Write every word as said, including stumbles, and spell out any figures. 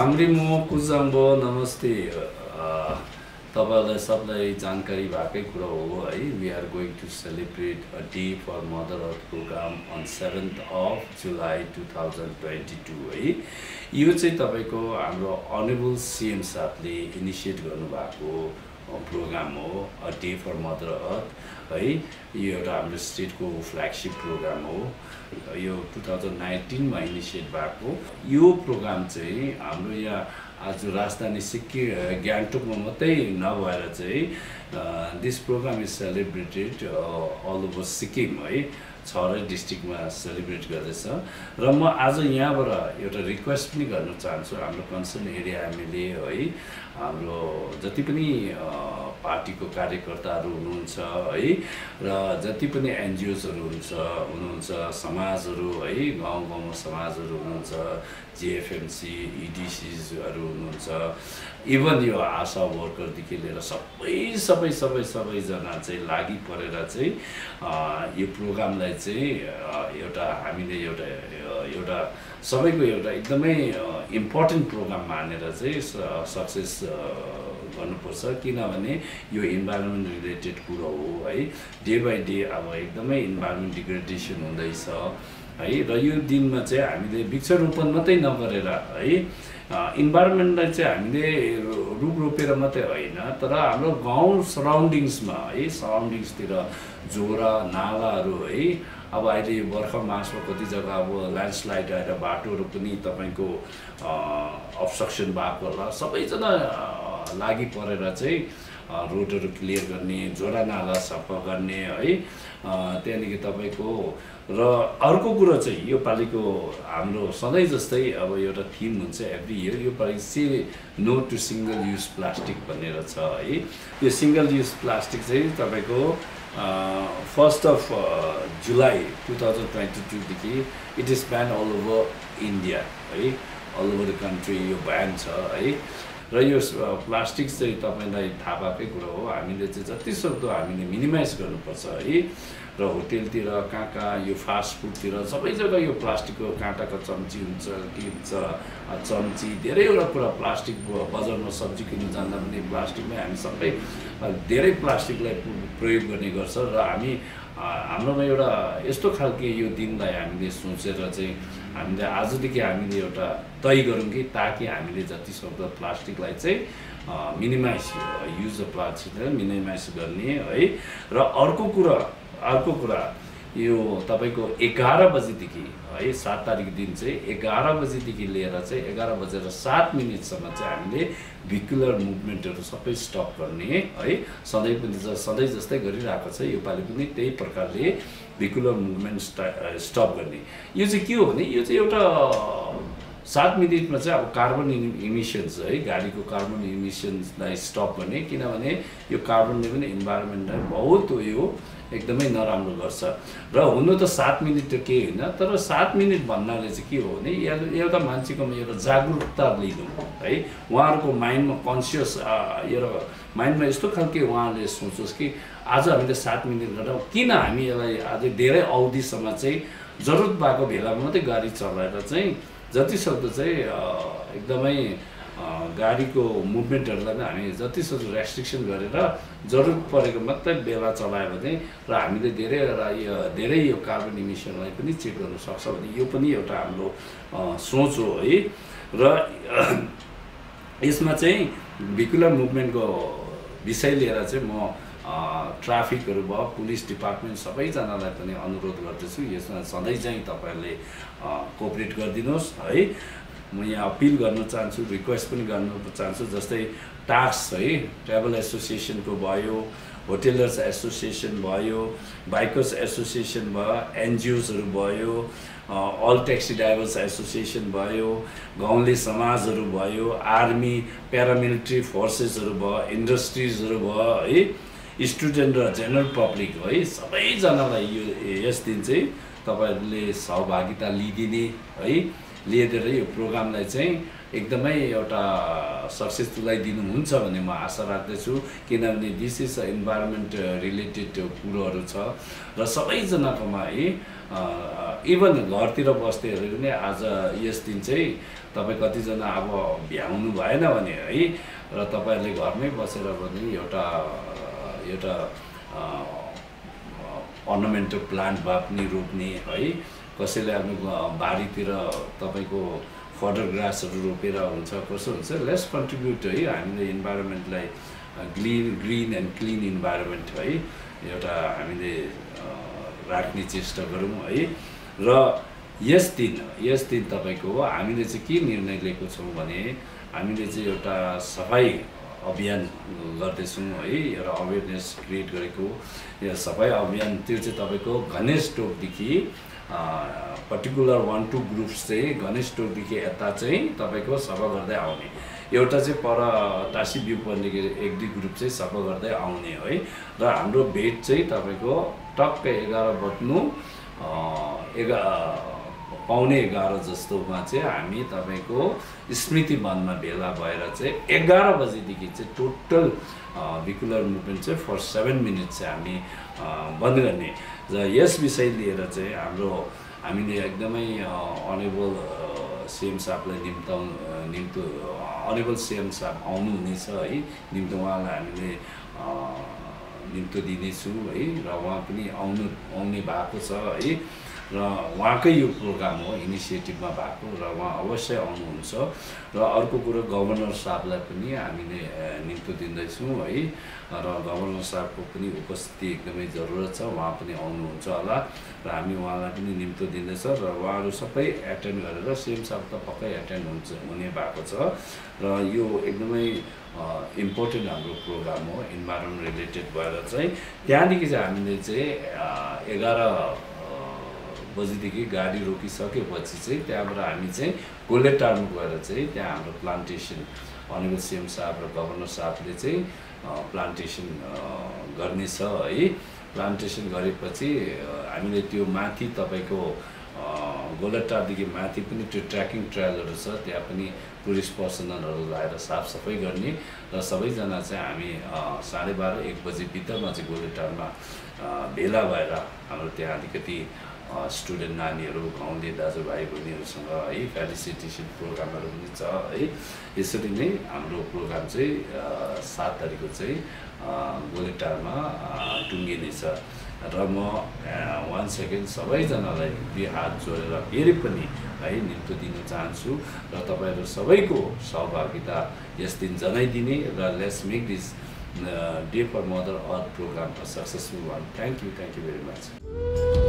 Hamri mo kuzambo namaste. तपाईलाई सबलाई जानकारी भएकै कुरा हो है. We are going to celebrate a day for Mother Earth program on seventh of July two thousand twenty-two है. यो चाहिँ तपाईको हाम्रो honorable C M साहबले इनिशिएट गर्नु भएको प्रोग्राम हो, a day for Mother Earth है. यो एउटा हाम्रो स्टेटको फ्ल्यागशिप प्रोग्राम हो. यो two thousand nineteen मा इनिशिएट भएको यो प्रोग्राम चाहिँ हाम्रो यहाँ आज राजधानी सिक्किम गान्तोकमा मात्रै नभएर चाहिँ this programme is celebrated all over Sikkim है. छवटा डिस्ट्रिक्टमा सेलिब्रेट गर्दैछ र म आज यहाँबाट एउटा रिक्वेस्ट पनि गर्न चाहन्छु हाम्रो कन्सर्न एरिया एमएलए है, हाम्रो जति पनि पार्टीको कार्यकर्ताहरू हुनुहुन्छ है र जति पनि एनजिओसहरू हुन्छ हुनुहुन्छ समाजहरू है, गाउँ गाउँमा समाजहरू हुनुहुन्छ, जेएफएमसी इडिसीहरू हुनुहुन्छ, इभन यो आशा वर्करदेखि लिएर सबै सबै सबै सबैजना चाहिँ लागि परेर चाहिँ यो प्रोग्रामलाई चाहिँ एउटा हामीले एउटा एउटा सबैको एउटा एकदमै इम्पोर्टेन्ट प्रोग्राम मानेर चाहिँ सक्सेस गर्नुपर्छ. किनभने यो इन्भाइरोमेन्ट रिलेटेड कुरा हो है. डे बाई डे अब एकदमै इन्भाइरोमेन्ट डिग्रेडेसन हुँदैछ है र यो दिनमा चाहिँ हामीले वृक्षारोपण मात्रै नगरेर है इन्भाइरोमेन्टलाई चाहिँ हामीले रुख रोपेर मात्रै होइन तर हाम्रो गाउँ सराउन्डिङ्समा है सराउन्डिङ्सतिर जोरा नालाहरू है. अब अहिले यो बर्खा मासमा कति जग्गा अब ल्यान्डस्लाइड आएर बाटोहरू पनि तपाईँको अब्स्ट्रक्सन भएको होला. सबैजना लागि परेर चाहिँ रोडहरू क्लियर गर्ने, जोरा नाला सफा गर्ने है. त्यहाँदेखि तपाईँको र अर्को कुरो चाहिँ यो पालिको हाम्रो सधैँ जस्तै अब एउटा थिम हुन्छ एभ्री इयर. यो पालि चाहिँ no to single use plastic भनेर छ है. यो सिङ्गल युज प्लास्टिक चाहिँ तपाईँको first of July two thousand twenty टूदेखि it is ban all over India है, अल ओभर द कन्ट्री यो ब्यान छ है. र यो प्लास्टिक चाहिँ तपाईँलाई थाहा भएकै कुरो हो. हामीले चाहिँ जतिसक्दो हामीले मिनिमाइज गर्नुपर्छ है. र होटेलतिर कहाँ कहाँ यो फास्ट फुडतिर सबै जग्गा यो प्लास्टिकको काँटाको चम्ची हुन्छ के हुन्छ चम्ची धेरैवटा कुरा प्लास्टिक बजारमा सब्जी किन्नु जाँदा पनि प्लास्टिकमै हामी सबै धेरै प्लास्टिकलाई प्रयोग गर्ने गर्छ. र हामी हाम्रोमा एउटा यस्तो खालके यो दिनलाई हामीले सोचेर चाहिँ हामीले आजदेखि हामीले एउटा तय गरौँ कि ताकि हामीले जति सक्दो प्लास्टिकलाई चाहिँ मिनिमाइज युज अफ प्लास्टिकलाई मिनिमाइज गर्ने है. र अर्को कुरा अर्को कुरा यो तपाईँको एघार बजीदेखि है सात तारिक दिन चाहिँ एघार बजीदेखि लिएर चाहिँ एघार बजेर सात मिनटसम्म चाहिँ हामीले भेहिकुलर मुभमेन्टहरू सबै स्टप गर्ने है. सधैँ पनि सधैँ जस्तै गरिरहेको छ. योपालि पनि त्यही प्रकारले भेहिकुलर मुभमेन्ट स्टप गर्ने. यो चाहिँ के हो भने यो चाहिँ एउटा सात मिनटमा चाहिँ अब कार्बन इमिसन्स है, गाडीको कार्बन इमिसन्सलाई स्टप गर्ने. किनभने यो कार्बनले पनि इन्भाइरोमेन्टलाई बहुत यो एकदमै नराम्रो गर्छ. र हुनु त सात मिनट त केही होइन तर सात मिनट भन्नाले चाहिँ के हो भने एउटा मान्छेकोमा एउटा जागरुकता लिनु है. उहाँहरूको माइन्डमा कन्सियस एउटा माइन्डमा यस्तो खालके उहाँले सोचोस् कि आज हामीले सात मिनट गरेर किन हामी यसलाई अझै धेरै अवधिसम्म चाहिँ जरुरत भएको बेलामा मात्रै गाडी चलाएर चाहिँ जतिसक्दो चाहिँ एकदमै गाडीको मुभमेन्टहरूलाई पनि हामी जतिसक्दो रेस्ट्रिक्सन गरेर जरुरत परेको मात्रै बेला चलायो भने र हामीले धेरै धेरै यो कार्बन इमिसनलाई पनि चेक गर्न सक्छ भने यो पनि एउटा हाम्रो सोच हो है. र यसमा चाहिँ भेहिकुलर मुभमेन्टको विषय लिएर चाहिँ म ट्राफिकहरू भयो, पुलिस डिपार्टमेन्ट सबैजनालाई पनि अनुरोध गर्दछु यसमा सधैँ चाहिँ तपाईँहरूले कोअपरेट गरिदिनुहोस् है. म यहाँ अपिल गर्न चाहन्छु, रिक्वेस्ट पनि गर्न चाहन्छु. जस्तै टाक्स है, ट्राभल एसोसिएसनको भयो, होटेलर्स एसोसिएसन भयो, बाइकर्स एसोसिएसन भयो, एनजिओसहरू भयो, अल ट्याक्सी ड्राइभर्स एसोसिएसन भयो, गाउँले समाजहरू भयो, आर्मी प्यारामिलिट्री फोर्सेसहरू भयो, इन्डस्ट्रिजहरू भयो है, स्टुडेन्ट र जेनरल पब्लिक है, सबैजनालाई यो यस दिन चाहिँ तपाईँहरूले सहभागिता लिइदिने है, लिएर यो प्रोग्रामलाई चाहिँ एकदमै एउटा सक्सेस तुल्याइदिनुहुन्छ भन्ने म आशा राख्दछु, किनभने दिस इज इन्भाइरोमेन्ट रिलेटेड कुरोहरू छ र सबैजनाकोमा है, इभन घरतिर बस्नेहरू पनि आज यस दिन चाहिँ तपाईँ कतिजना अब भ्याउनु भएन भने है, र तपाईँहरूले घरमै बसेर पनि एउटा एउटा अर्नामेन्टल प्लान्ट भए पनि रोप्ने है, कसैले आफ्नो बारीतिर तपाईँको फडर ग्रासहरू रोपेर हुन्छ, कसो हुन्छ, लेट्स कन्ट्रिब्युट है, हामीले इन्भाइरोमेन्टलाई green green and clean environment है एउटा हामीले राख्ने चेष्टा गरौँ है। र यस दिन यस दिन तपाईँको हामीले चाहिँ के निर्णय लिएको छौँ भने हामीले चाहिँ एउटा सफाइ अभियान गर्दैछौँ है, एउटा अवेरनेस क्रिएट गरेको यो सफाइ अभियान। त्यो चाहिँ तपाईँको गणेश टोकदेखि पर्टिकुलर वान टू ग्रुप्स चाहिँ गणेश टोकदेखि यता चाहिँ तपाईँको सफा गर्दै आउने, एउटा चाहिँ पर टासी भ्यू पोइन्टदेखि एक दुई ग्रुप चाहिँ सफा गर्दै आउने है। र हाम्रो भेट चाहिँ तपाईँको टक्क एघार बज्नु एघा पाउने एघार जस्तोमा चाहिँ हामी तपाईँको स्मृति वनमा भेला भएर चाहिँ एघार बजीदेखि चाहिँ टोटल भेहिकुलर मुभमेन्ट चाहिँ फर सेभेन मिनट चाहिँ हामी बन्द गर्ने। र यस विषय लिएर चाहिँ हाम्रो हामीले एकदमै अनेबल सिएम साहबलाई निम्ताउनु निम्तो अनेबल सिएम साहब आउनुहुनेछ है, निम्तो उहाँलाई हामीले निम्तो दिनेछौँ है, र उहाँ पनि आउनु आउने भएको छ है, र उहाँकै यो प्रोग्राम हो, इनिसिएटिभमा भएको, र उहाँ अवश्य आउनुहुन्छ। र अर्को कुरो गभर्नर साहबलाई पनि हामीले निम्तो दिँदैछौँ है, र गभर्नर साहबको पनि उपस्थिति एकदमै जरुरत छ, उहाँ पनि आउनुहुन्छ होला, र हामी उहाँलाई पनि निम्तो दिँदैछ, र उहाँहरू सबै एटेन्ड गरेर सिएम साहब त पक्कै एटेन्ड हुन्छ हुने भएको छ। र यो एकदमै इम्पोर्टेन्ट हाम्रो प्रोग्राम हो इन्भाइरोमेन्ट रिलेटेड भएर चाहिँ त्यहाँदेखि चाहिँ हामीले चाहिँ एघार बजीदेखि गाडी रोकिसकेपछि चाहिँ त्यहाँबाट हामी चाहिँ गोलेटारमा गएर चाहिँ त्यहाँ हाम्रो प्लान्टेसन अनेबल सिएम साहब र गभर्नर साहबले चाहिँ प्लान्टेसन गर्नेछ है। प्लान्टेसन गरेपछि हामीले त्यो माथि तपाईँको गोलेटादेखि माथि पनि त्यो ट्रेकिङ ट्रेलहरू छ, त्यहाँ पनि टुरिस्ट पर्सनलहरू लगाएर साफसफाइ गर्ने, र सबैजना चाहिँ हामी साढे बाह्र एक बजी भित्रमा चाहिँ गोलेटारमा भेला भएर हाम्रो त्यहाँ अलिकति स्टुडेन्ट नानीहरू गाउँले दाजुभाइ बहिनीहरूसँग है फेलिसिटेसन प्रोग्रामहरू पनि छ है। यसरी नै हाम्रो प्रोग्राम चाहिँ सात तारिकको चाहिँ गोलेटारमा टुङ्गिनेछ। र म वान सेकेन्ड सबैजनालाई दुई हात जोडेर फेरि पनि है निम्तो दिन चाहन्छु, र तपाईँहरू सबैको सहभागिता यस दिन जनाइदिने, र let's make this day for mother earth programme a successful one. Thank you, thank you very much.